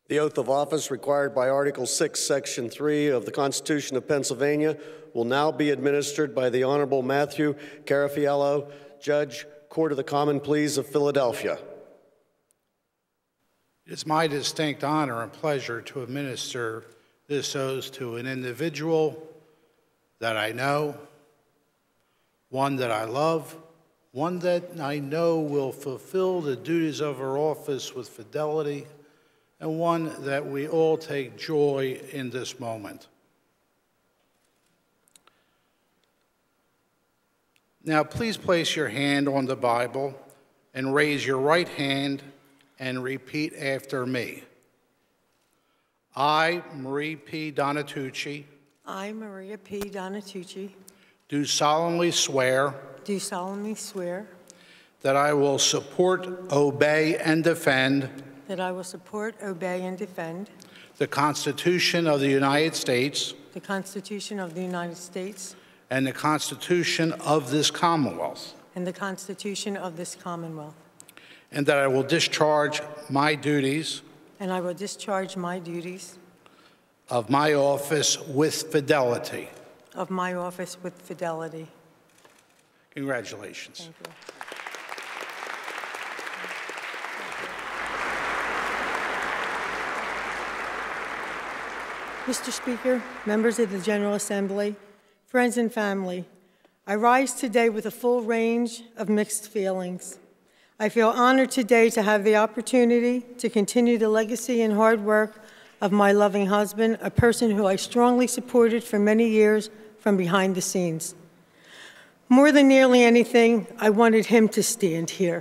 The oath of office required by Article 6, Section 3 of the Constitution of Pennsylvania will now be administered by the Honorable Matthew Carafiello, Judge, Court of the Common Pleas of Philadelphia. It is my distinct honor and pleasure to administer this oath to an individual that I know, one that I love, one that I know will fulfill the duties of her office with fidelity, and one that we all take joy in this moment. Now, please place your hand on the Bible and raise your right hand and repeat after me. I, Marie P. Donatucci, I, Maria P. Donatucci, do solemnly swear that I will support, obey, and defend the Constitution of the United States the Constitution of the United States and the Constitution of this Commonwealth, and the Constitution of this Commonwealth, and that I will discharge my duties and I will discharge my duties of my office with fidelity. Congratulations. Thank you. Mr. Speaker, members of the General Assembly, friends and family, I rise today with a full range of mixed feelings. I feel honored today to have the opportunity to continue the legacy and hard work of my loving husband, a person who I strongly supported for many years from behind the scenes. More than nearly anything, I wanted him to stand here.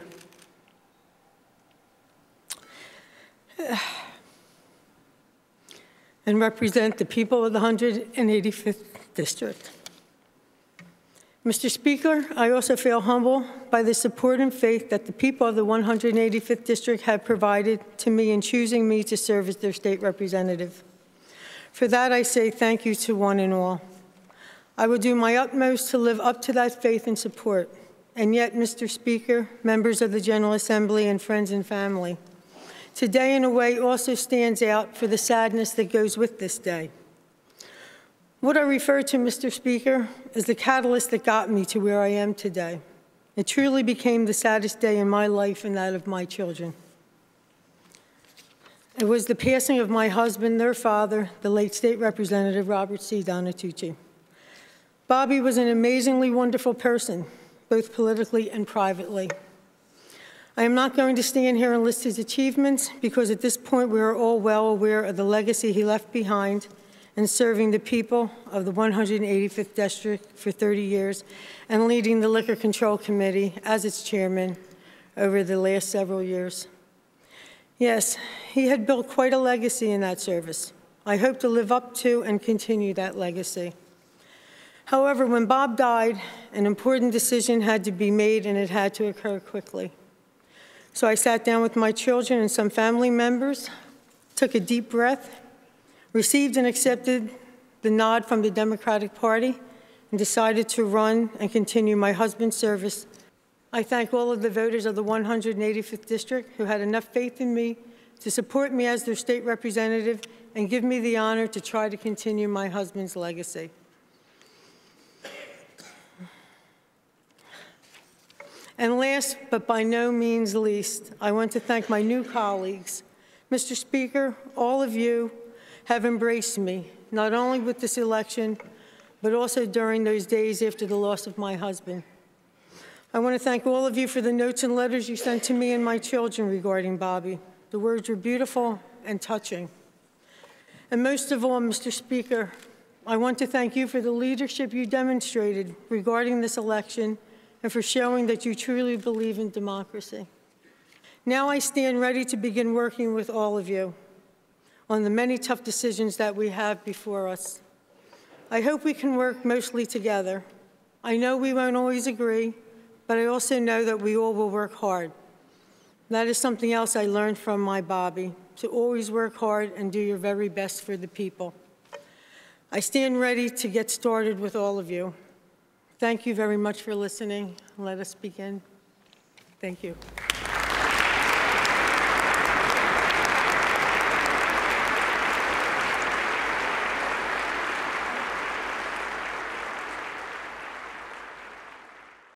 And represent the people of the 185th District. Mr. Speaker, I also feel humbled by the support and faith that the people of the 185th District have provided to me in choosing me to serve as their state representative. For that, I say thank you to one and all. I will do my utmost to live up to that faith and support. And yet, Mr. Speaker, members of the General Assembly, and friends and family, today, in a way, also stands out for the sadness that goes with this day. What I refer to, Mr. Speaker, is the catalyst that got me to where I am today. It truly became the saddest day in my life and that of my children. It was the passing of my husband, their father, the late State Representative Robert C. Donatucci. Bobby was an amazingly wonderful person, both politically and privately. I am not going to stand here and list his achievements because at this point we are all well aware of the legacy he left behind in serving the people of the 185th District for 30 years and leading the Liquor Control Committee as its chairman over the last several years. Yes, he had built quite a legacy in that service. I hope to live up to and continue that legacy. However, when Bob died, an important decision had to be made and it had to occur quickly. So I sat down with my children and some family members, took a deep breath, received and accepted the nod from the Democratic Party, and decided to run and continue my husband's service. I thank all of the voters of the 185th District who had enough faith in me to support me as their state representative and give me the honor to try to continue my husband's legacy. And last, but by no means least, I want to thank my new colleagues. Mr. Speaker, all of you have embraced me, not only with this election, but also during those days after the loss of my husband. I want to thank all of you for the notes and letters you sent to me and my children regarding Bobby. The words were beautiful and touching. And most of all, Mr. Speaker, I want to thank you for the leadership you demonstrated regarding this election and for showing that you truly believe in democracy. Now I stand ready to begin working with all of you on the many tough decisions that we have before us. I hope we can work mostly together. I know we won't always agree, but I also know that we all will work hard. That is something else I learned from my Bobby, to always work hard and do your very best for the people. I stand ready to get started with all of you. Thank you very much for listening. Let us begin. Thank you.